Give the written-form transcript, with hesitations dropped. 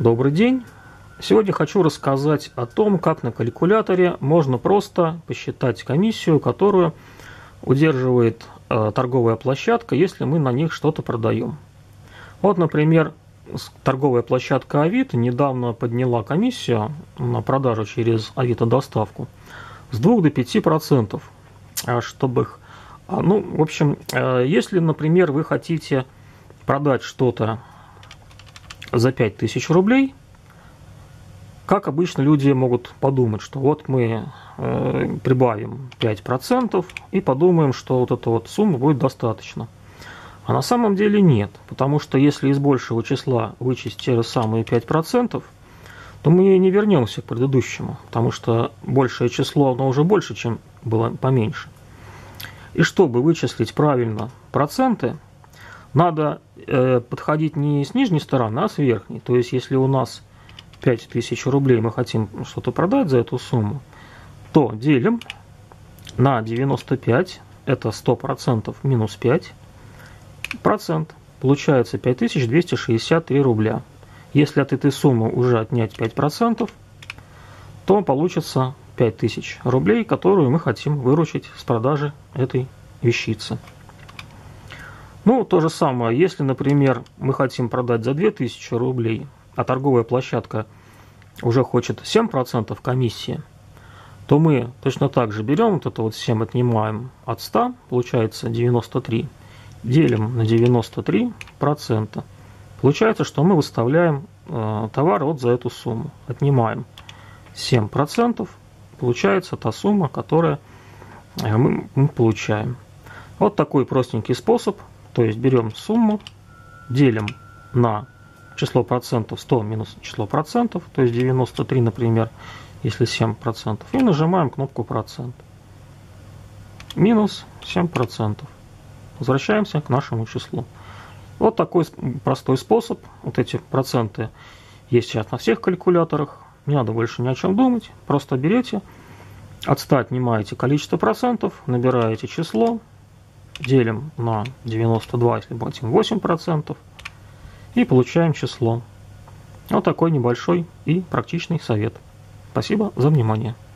Добрый день! Сегодня хочу рассказать о том, как на калькуляторе можно просто посчитать комиссию, которую удерживает торговая площадка, если мы на них что-то продаем. Вот, например, торговая площадка Авито недавно подняла комиссию на продажу через Авито доставку с 2 до 5%. Чтобы их... в общем, если, например, вы хотите продать что-то за 5000 рублей, как обычно люди могут подумать, что вот мы прибавим 5% и подумаем, что вот эта вот сумма будет достаточно. А на самом деле нет, потому что если из большего числа вычесть те же самые 5%, то мы не вернемся к предыдущему, потому что большее число, оно уже больше, чем было поменьше. И чтобы вычислить правильно проценты, надо подходить не с нижней стороны, а с верхней. То есть, если у нас 5000 рублей, мы хотим что-то продать за эту сумму, то делим на 95, это 100% минус 5%, получается 5263 рубля. Если от этой суммы уже отнять 5%, то получится 5000 рублей, которую мы хотим выручить с продажи этой вещицы. То же самое, если, например, мы хотим продать за 2000 рублей, а торговая площадка уже хочет 7% комиссии, то мы точно так же берем вот это вот 7, отнимаем от 100, получается 93, делим на 93%. Получается, что мы выставляем товар вот за эту сумму. Отнимаем 7%, получается та сумма, которую мы получаем. Вот такой простенький способ. То есть берем сумму, делим на число процентов 100 минус число процентов, то есть 93, например, если 7%, и нажимаем кнопку процент. Минус 7%. Возвращаемся к нашему числу. Вот такой простой способ. Вот эти проценты есть сейчас на всех калькуляторах. Не надо больше ни о чем думать. Просто берете, от 100 отнимаете количество процентов, набираете число, делим на 92, если хотим 8%, и получаем число. Вот такой небольшой и практичный совет. Спасибо за внимание.